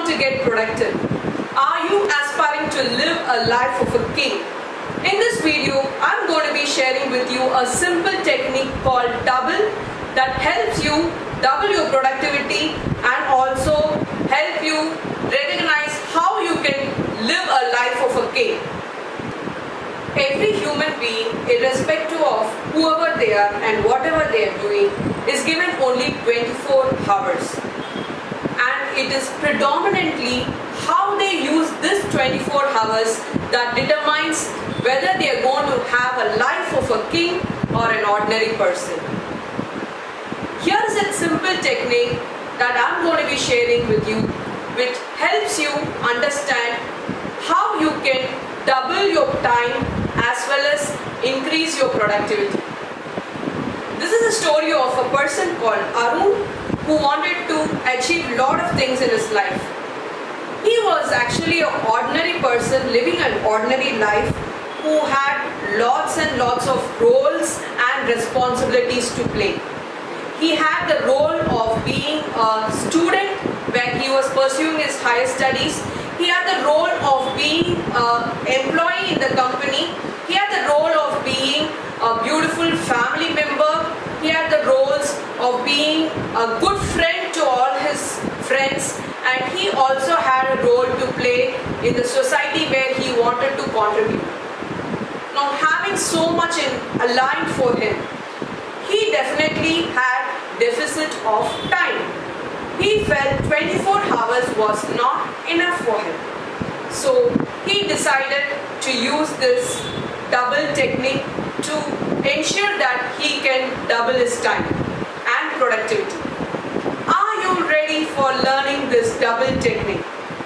want to get productive? Are you aspiring to live a life of a king? In this video, I'm going to be sharing with you a simple technique called double that helps you double your productivity and also help you recognize how you can live a life of a king. Every human being, irrespective of whoever they are and whatever they are doing, is given only 24 hours. And it is predominantly how they use this 24 hours that determines whether they are going to have a life of a king or an ordinary person. Here is a simple technique that I'm going to be sharing with you, which helps you understand how you can double your time as well as increase your productivity. This is a story of a person called Arun who wanted to achieve a lot of things in his life. He was actually an ordinary person living an ordinary life who had lots and lots of roles and responsibilities to play. He had the role of being a student when he was pursuing his higher studies. He had the role of being an employee in the company. He had the role of being a beautiful family member. He had the roles of being a good friend to all his friends, and he also had a role to play in the society where he wanted to contribute. Now, having so much aligned for him, he definitely had deficit of time. He felt 24 hours was not enough for him. So he decided to use this double technique to ensure that he can double his time and productivity. Are you ready for learning this double technique?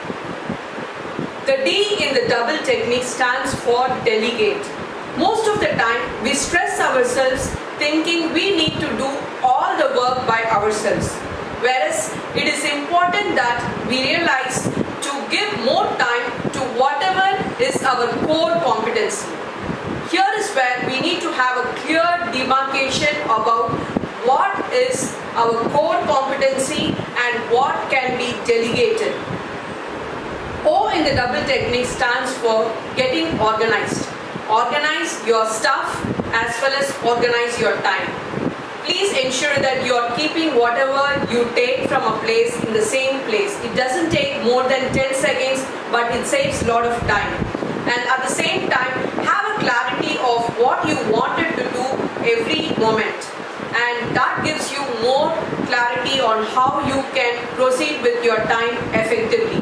The D in the double technique stands for delegate. Most of the time we stress ourselves thinking we need to do all the work by ourselves. Whereas it is important that we realize to give more time to whatever is our core competency. Here is where we need to have a clear demarcation about what is our core competency and what can be delegated. O in the double technique stands for getting organized. Organize your stuff as well as organize your time. Please ensure that you are keeping whatever you take from a place in the same place. It doesn't take more than 10 seconds, but it saves a lot of time. And at the same time, have a clarity of what you wanted to do every moment. And that gives you more clarity on how you can proceed with your time effectively.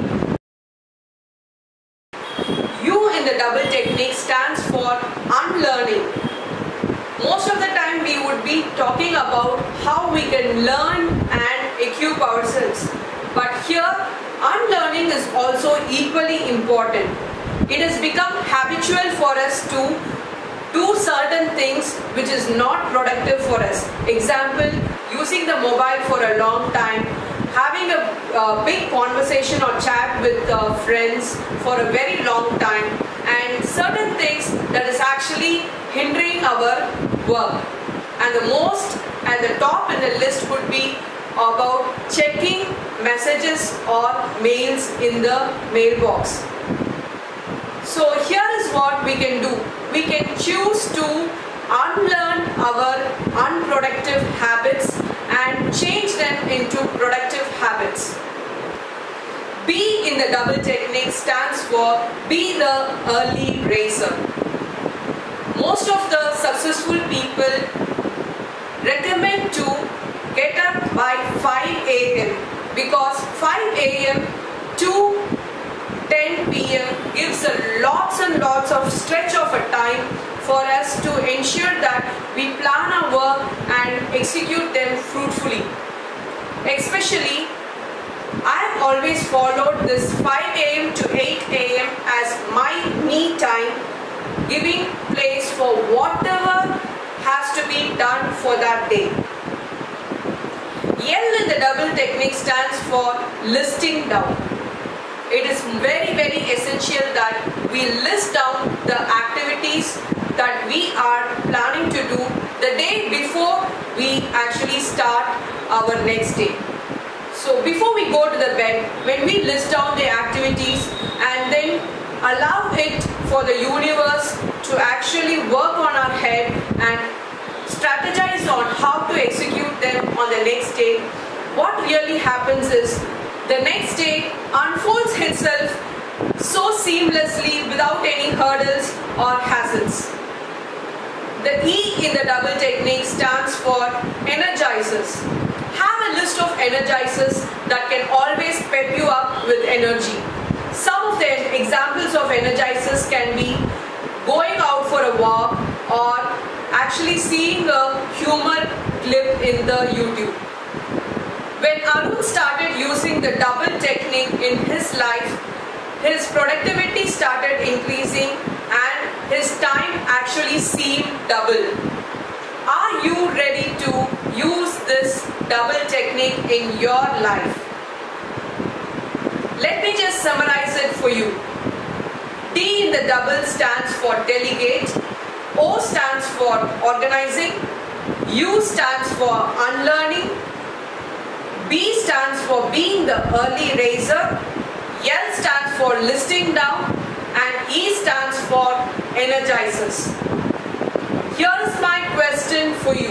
U in the double technique stands for unlearning. Most of the time we would be talking about how we can learn and equip ourselves. But here, unlearning is also equally important. It has become habitual for us to do certain things which is not productive for us. Example, using the mobile for a long time, having a big conversation or chat with friends for a very long time, and certain things that is actually hindering our work. And the most at the top in the list would be about checking messages or mails in the mailbox. So here is what we can do. We can choose to unlearn our unproductive habits and change them into productive habits. B in the double technique stands for be the early raiser. Most of the successful people recommend to get up by 5 a.m. because 5 a.m. to 10 p.m. gives lots and lots of stretch of a time for us to ensure that we plan our work and execute them fruitfully. Especially, I have always followed this 5 a.m. to 8 a.m. as my me time, giving place for whatever has to be done for that day. L in the double technique stands for listing down. It is very, very essential that we list down the activities that we are planning to do the day before we actually start our next day. So before we they go to the bed, when we list down their activities and then allow it for the universe to actually work on our head and strategize on how to execute them on the next day, what really happens is the next day unfolds itself so seamlessly without any hurdles or hassles. The E in the double technique stands for energizers. Have a list of energizers that can always pep you up with energy. Some of the examples of energizers can be going out for a walk or actually seeing a humor clip in the YouTube. When Arun started using the double technique in his life, his productivity started increasing and his time actually seemed double. Are you ready to use this double technique in your life? Let me just summarize it for you. D in the double stands for delegate, O stands for organizing, U stands for unlearning, B stands for being the early raiser, L stands for listing down, and E stands for energizers. Here is my question for you.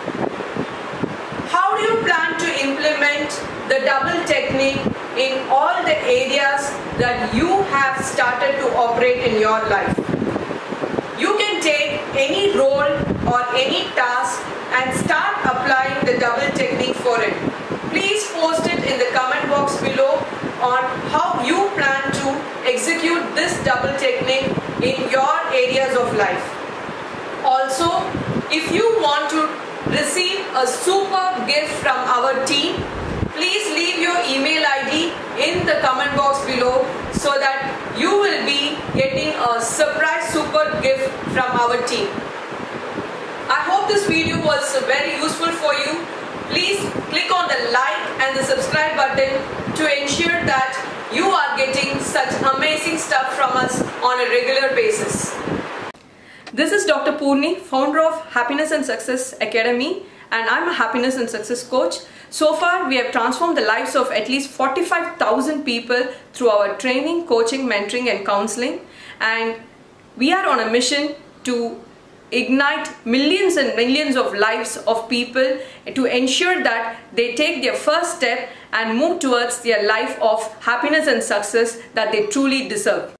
How do you plan to implement the double technique in all the areas that you have started to operate in your life? You can take any role or any task and start applying the double technique for it. Please post it in the comment box below on how you plan to execute this double technique in your areas of life. Also, if you want to receive a super gift from our team, please leave your email ID in the comment box below so that you will be getting a surprise super gift from our team. I hope this video was very useful for you. Please click on the like and the subscribe button to ensure that you are getting such amazing stuff from us on a regular basis. This is Dr. Purni, founder of Happiness and Success Academy, and I'm a happiness and success coach. So far, we have transformed the lives of at least 45,000 people through our training, coaching, mentoring and counseling. And we are on a mission to ignite millions and millions of lives of people to ensure that they take their first step and move towards their life of happiness and success that they truly deserve.